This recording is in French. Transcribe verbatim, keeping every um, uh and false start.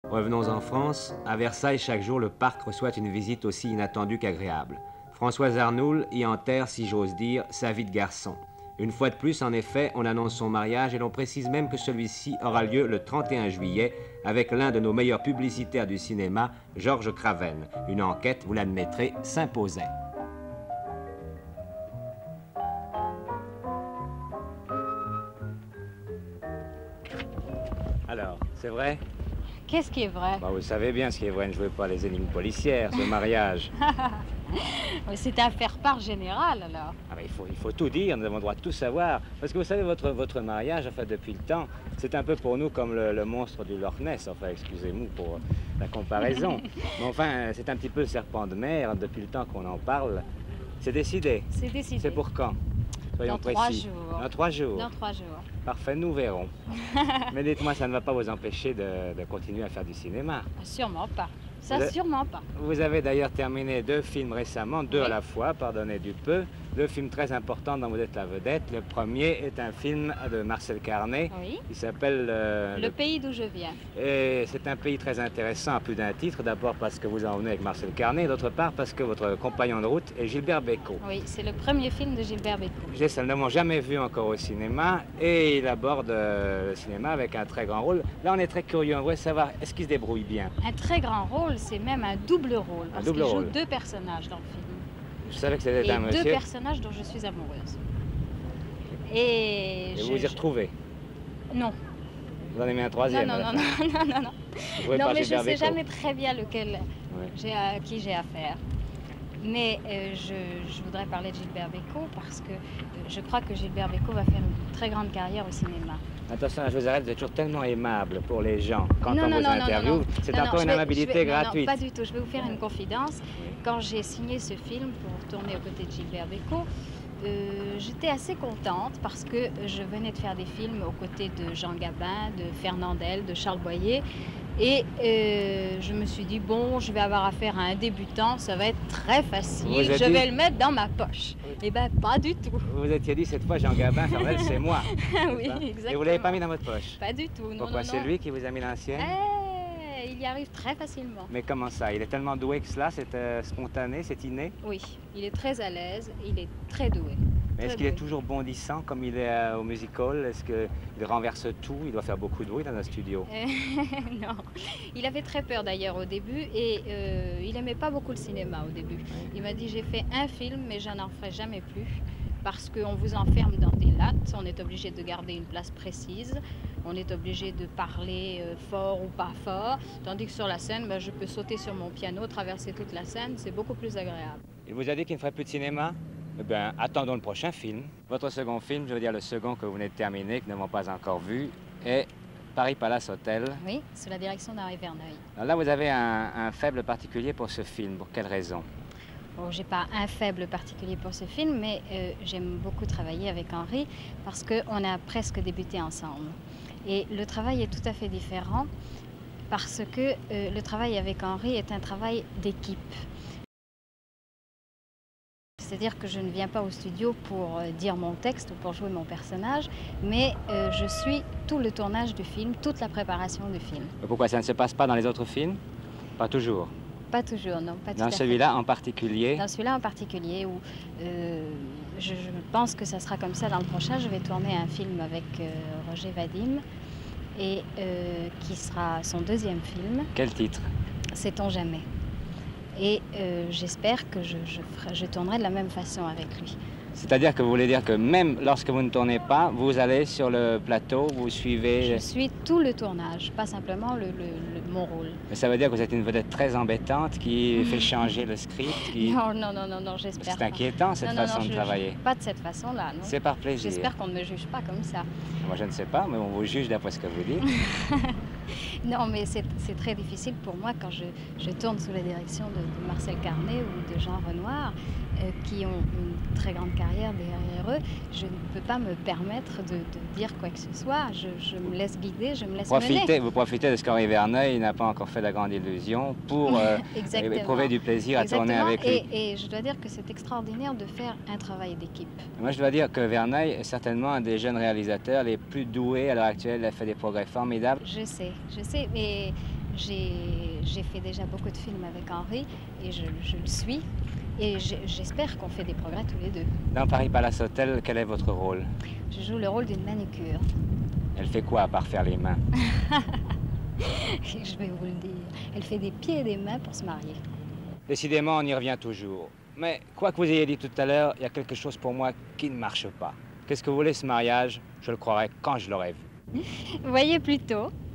Revenons en France. À Versailles, chaque jour, le parc reçoit une visite aussi inattendue qu'agréable. Françoise Arnoul y enterre, si j'ose dire, sa vie de garçon. Une fois de plus, en effet, on annonce son mariage et l'on précise même que celui-ci aura lieu le trente et un juillet avec l'un de nos meilleurs publicitaires du cinéma, Georges Craven. Une enquête, vous l'admettrez, s'imposait. Alors, c'est vrai? Qu'est-ce qui est vrai? Bah, vous savez bien ce qui est vrai, ne jouez pas les énigmes policières, ce mariage. C'est un faire-part général, alors. Ah ben, il faut, il faut tout dire, nous avons le droit de tout savoir. Parce que vous savez, votre, votre mariage, enfin, depuis le temps, c'est un peu pour nous comme le, le monstre du Loch Ness. Enfin, excusez-moi pour la comparaison. Mais enfin, c'est un petit peu le serpent de mer depuis le temps qu'on en parle. C'est décidé. C'est décidé. C'est pour quand? Soyons Dans précis. trois jours. Dans trois jours. Dans trois jours. Parfait, nous verrons. Mais dites-moi, ça ne va pas vous empêcher de, de continuer à faire du cinéma? Sûrement pas. Ça, Vous a... sûrement pas. Vous avez d'ailleurs terminé deux films récemment, deux oui. à la fois, pardonnez du peu. Deux films très importants dont vous êtes la vedette. Le premier est un film de Marcel Carné, oui. qui s'appelle... Euh, le, le pays d'où je viens. Et c'est un pays très intéressant à plus d'un titre. D'abord parce que vous en venez avec Marcel Carné, d'autre part parce que votre compagnon de route est Gilbert Bécaud. Oui, c'est le premier film de Gilbert Bécaud. Je ne l'avons jamais vu encore au cinéma et il aborde euh, le cinéma avec un très grand rôle. Là, on est très curieux, on voudrait savoir, est-ce qu'il se débrouille bien? Un très grand rôle, c'est même un double rôle, parce qu'il joue deux personnages dans le film. Je savais que c'était un monsieur. Et deux personnages dont je suis amoureuse. Et, et je, vous vous y retrouvez? Non. Vous en avez mis un troisième? Non, non, non, non, non, non, non. Non, mais je ne sais jamais très bien lequel, ouais. j'ai à qui j'ai affaire. Mais euh, je, je voudrais parler de Gilbert Bécaud parce que euh, je crois que Gilbert Bécaud va faire une très grande carrière au cinéma. Attention, je vous arrête, vous êtes toujours tellement aimable pour les gens quand non, on non, vous non, interviewe. C'est un peu une vais, amabilité vais, gratuite. Non, non, pas du tout. Je vais vous faire une confidence. Oui. Quand j'ai signé ce film pour tourner aux côtés de Gilbert Bécaud, euh, j'étais assez contente parce que je venais de faire des films aux côtés de Jean Gabin, de Fernandel, de Charles Boyer. Et euh, je me suis dit, bon, je vais avoir affaire à un débutant, ça va être très facile, je dit... vais le mettre dans ma poche. Oui. Eh bien, pas du tout. Vous vous étiez dit, cette fois, Jean Gabin, Fernandel, c'est moi. Oui, exactement. Et vous ne l'avez pas mis dans votre poche? Pas du tout, non. Pourquoi? C'est lui qui vous a mis l'ancienne? Eh, il y arrive très facilement. Mais comment ça? Il est tellement doué que cela, c'est euh, spontané, c'est inné? Oui, il est très à l'aise, il est très doué. Est-ce qu'il est toujours bondissant comme il est euh, au musical? Est-ce qu'il renverse tout? Il doit faire beaucoup de bruit dans un studio. Euh, non, il avait très peur d'ailleurs au début et euh, il n'aimait pas beaucoup le cinéma au début. Il m'a dit, j'ai fait un film mais je n'en ferai jamais plus parce qu'on vous enferme dans des lattes, on est obligé de garder une place précise, on est obligé de parler euh, fort ou pas fort, tandis que sur la scène, ben, je peux sauter sur mon piano, traverser toute la scène, c'est beaucoup plus agréable. Il vous a dit qu'il ne ferait plus de cinéma? Eh bien, attendons le prochain film. Votre second film, je veux dire le second que vous venez de terminer, que nous n'avons pas encore vu, est Paris Palace Hotel. Oui, sous la direction d'Henri Verneuil. Alors là, vous avez un, un faible particulier pour ce film. Pour quelle raison? Bon, j'ai pas un faible particulier pour ce film, mais euh, j'aime beaucoup travailler avec Henri parce qu'on a presque débuté ensemble. Et le travail est tout à fait différent parce que euh, le travail avec Henri est un travail d'équipe. C'est-à-dire que je ne viens pas au studio pour euh, dire mon texte ou pour jouer mon personnage, mais euh, je suis tout le tournage du film, toute la préparation du film. Pourquoi ça ne se passe pas dans les autres films? Pas toujours? Pas toujours, non. Pas tout dans celui-là en particulier? Dans celui-là en particulier, où euh, je, je pense que ça sera comme ça dans le prochain. Je vais tourner un film avec euh, Roger Vadim, et euh, qui sera son deuxième film. Quel titre? Sait-on jamais. Et euh, j'espère que je, je, ferai, je tournerai de la même façon avec lui. C'est-à-dire que vous voulez dire que même lorsque vous ne tournez pas, vous allez sur le plateau, vous suivez... Je suis tout le tournage, pas simplement le, le, le, mon rôle. Mais ça veut dire que vous êtes une vedette très embêtante qui fait changer le script qui... Non, non, non, non, non j'espère pas. C'est inquiétant cette non, façon non, non, de je, travailler. Je, pas de cette façon-là, non. C'est par plaisir. J'espère qu'on ne me juge pas comme ça. Moi je ne sais pas, mais on vous juge d'après ce que vous dites. Non, mais c'est très difficile pour moi quand je, je tourne sous la direction de, de Marcel Carné ou de Jean Renoir, euh, qui ont une très grande carrière derrière eux. Je ne peux pas me permettre de, de dire quoi que ce soit. Je, je me laisse guider, je me laisse profitez, mener. Vous profitez de ce qu'Henri Verneuil n'a pas encore fait la grande illusion pour euh, éprouver du plaisir à Exactement. tourner avec lui. Et, et je dois dire que c'est extraordinaire de faire un travail d'équipe. Moi, je dois dire que Verneuil est certainement un des jeunes réalisateurs les plus doués à l'heure actuelle. Il a fait des progrès formidables. Je sais, je sais, mais J'ai fait déjà beaucoup de films avec Henri et je, je le suis. Et j'espère qu'on fait des progrès tous les deux. Dans Paris Palace Hotel, quel est votre rôle? Je joue le rôle d'une manicure. Elle fait quoi à part faire les mains? Je vais vous le dire. Elle fait des pieds et des mains pour se marier. Décidément, on y revient toujours. Mais quoi que vous ayez dit tout à l'heure, il y a quelque chose pour moi qui ne marche pas. Qu'est-ce que vous voulez ce mariage? Je le croirai quand je l'aurai vu. Voyez plutôt.